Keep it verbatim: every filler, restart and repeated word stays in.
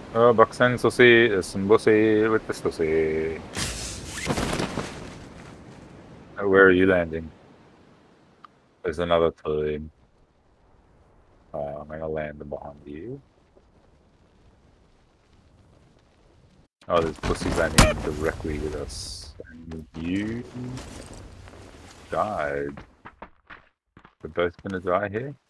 어, 막상 소시, 승부시 with the sosi. Where are you landing? There's another team. Uh, I'm gonna land behind you. Oh, there's pussy landing directly with us. And you died. We're both gonna die here?